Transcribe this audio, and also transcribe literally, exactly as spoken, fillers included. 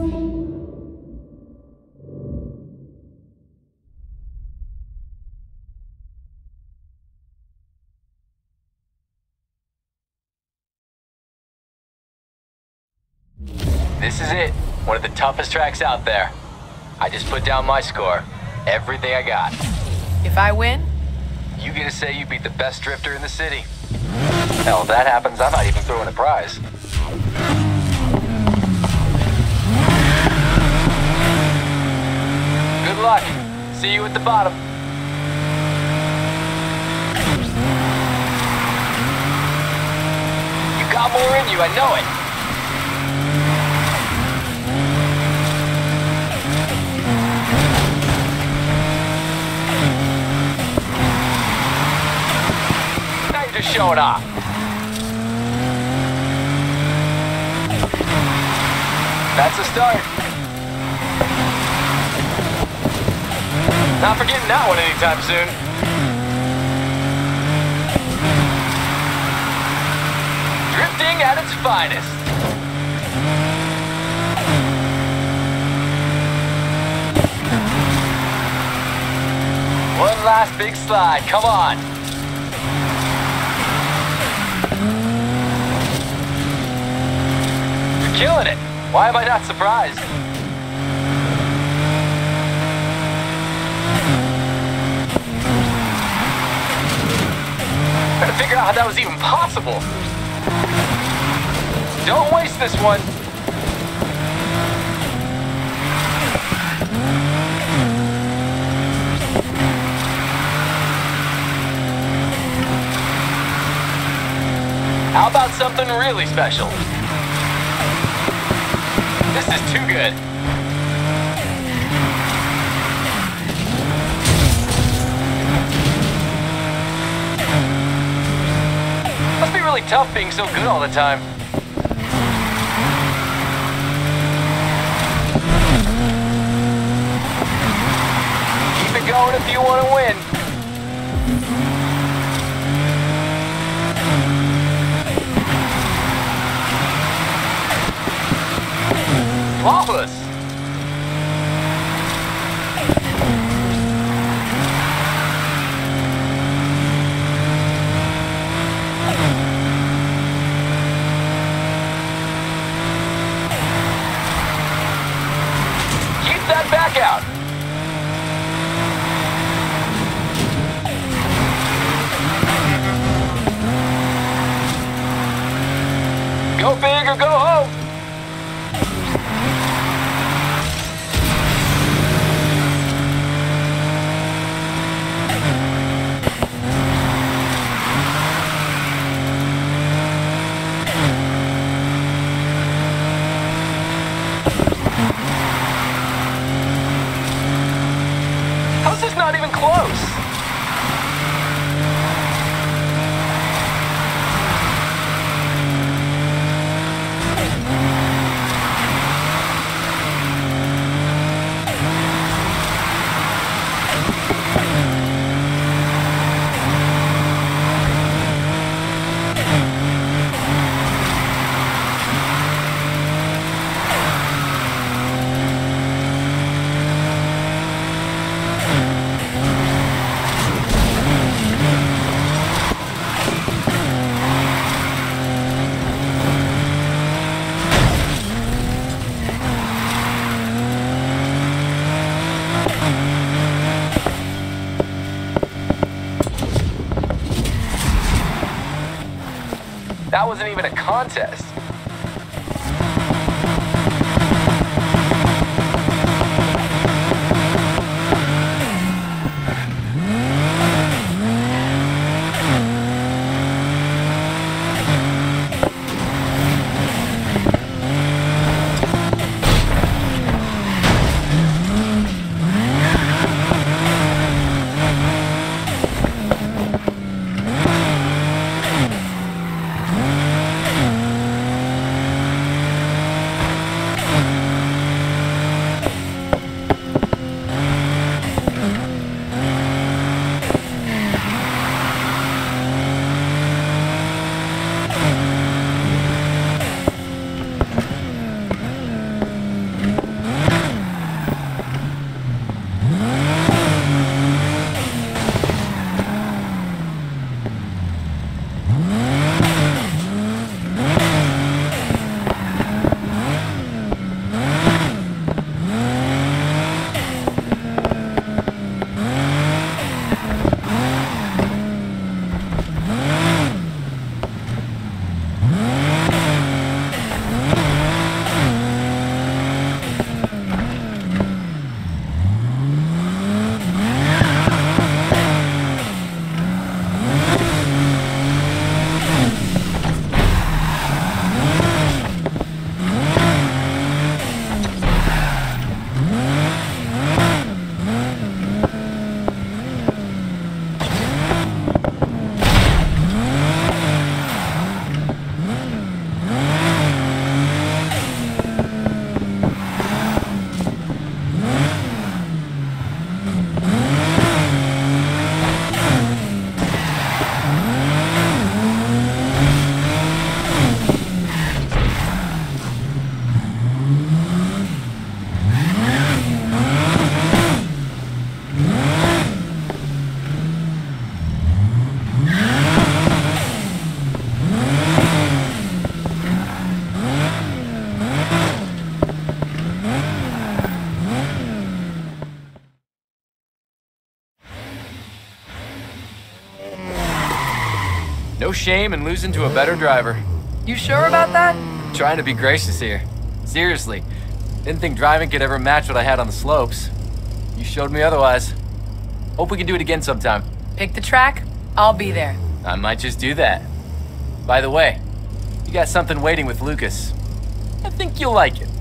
This is it. One of the toughest tracks out there. I just put down my score. Everything I got. If I win? You get to say you beat the best drifter in the city. Hell, if that happens, I might even throw in a prize. Good luck. See you at the bottom. You got more in you, I know it. Just showing off. That's a start. Not forgetting that one anytime soon. Drifting at its finest. One last big slide, come on. Killing it. Why am I not surprised? Trying to figure out how that was even possible. Don't waste this one. How about something really special? This is too good. Must be really tough being so good all the time. Keep it going if you want to win. Flawless. Keep that back out. Go big or go home. How's this not even close? That wasn't even a contest. shame in losing to a better driver. You sure about that? Trying to be gracious here. Seriously. Didn't think driving could ever match what I had on the slopes. You showed me otherwise. Hope we can do it again sometime. Pick the track, I'll be there. I might just do that. By the way, you got something waiting with Lucas. I think you'll like it.